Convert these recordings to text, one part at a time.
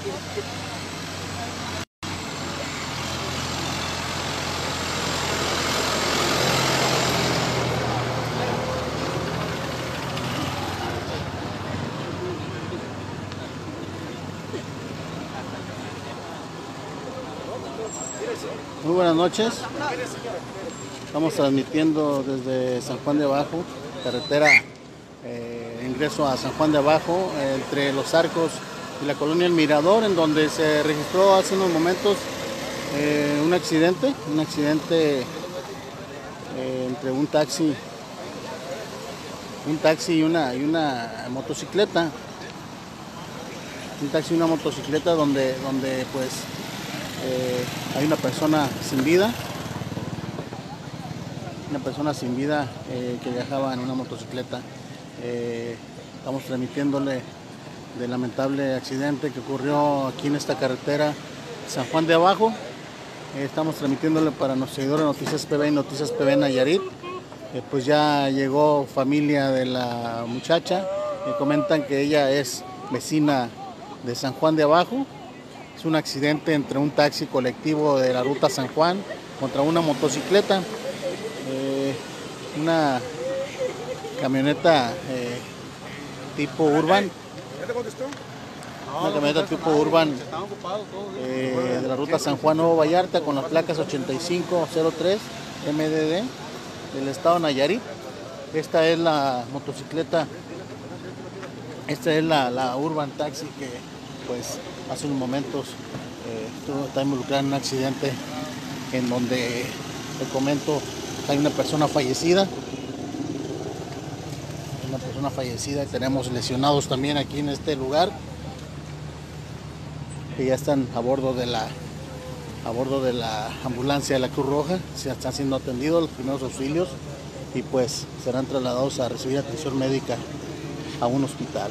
Muy buenas noches. Estamos transmitiendo desde San Juan de Abajo, carretera ingreso a San Juan de Abajo, entre Los Arcos y la colonia El Mirador, en donde se registró hace unos momentos un accidente entre un taxi y una motocicleta. Un taxi y una motocicleta donde pues hay una persona sin vida. Que viajaba en una motocicleta. Estamos transmitiéndole del lamentable accidente que ocurrió aquí en esta carretera San Juan de Abajo. Estamos transmitiéndole para nuestros seguidores de Noticias PB y Noticias PB Nayarit. Pues ya llegó familia de la muchacha. Comentan que ella es vecina de San Juan de Abajo. Es un accidente entre un taxi colectivo de la ruta San Juan contra una motocicleta. Una camioneta tipo Urban. Una camioneta tipo Urban de la ruta San Juan Nuevo Vallarta con las placas 8503 MDD del estado Nayarit. Esta es la motocicleta, esta es la Urban Taxi que pues hace unos momentos está involucrada en un accidente en donde, te comento, hay una persona fallecida. Tenemos lesionados también aquí en este lugar que ya están a bordo de la ambulancia de la Cruz Roja. Se están siendo atendidos los primeros auxilios y pues serán trasladados a recibir atención médica a un hospital.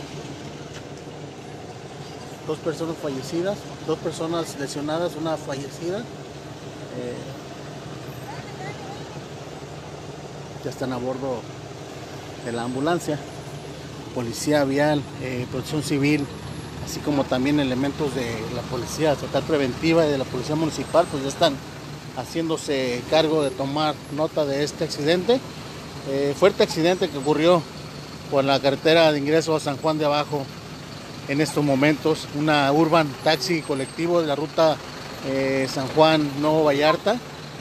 Dos personas fallecidas, dos personas lesionadas, una fallecida. Ya están a bordo de la ambulancia. Policía vial, protección civil, así como también elementos de la policía estatal preventiva y de la policía municipal, pues ya están haciéndose cargo de tomar nota de este accidente. Fuerte accidente que ocurrió por la carretera de ingreso a San Juan de Abajo. En estos momentos, una Urban Taxi colectivo de la ruta San Juan Nuevo Vallarta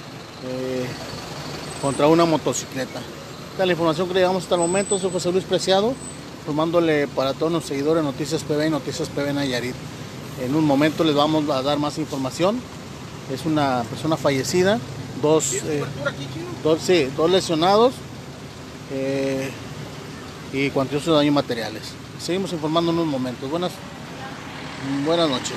contra una motocicleta. Esta es la información que le damos hasta el momento. Soy José Luis Preciado, informándole para todos los seguidores de Noticias PB y Noticias PB Nayarit. En un momento les vamos a dar más información. Es una persona fallecida, dos lesionados y cuantiosos daños materiales. Seguimos informando en unos momentos. Buenas noches.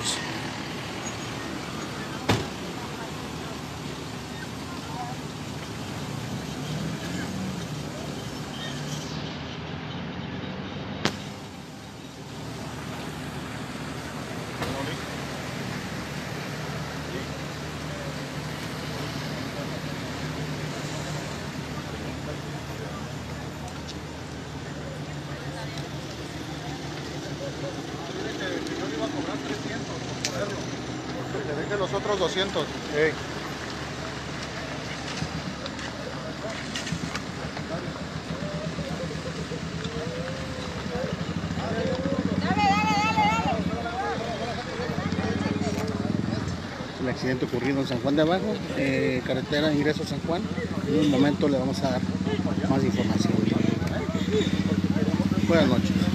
Que deje los otros 200. El accidente ocurrido en San Juan de Abajo, carretera ingreso a San Juan. En un momento le vamos a dar más información. Buenas noches.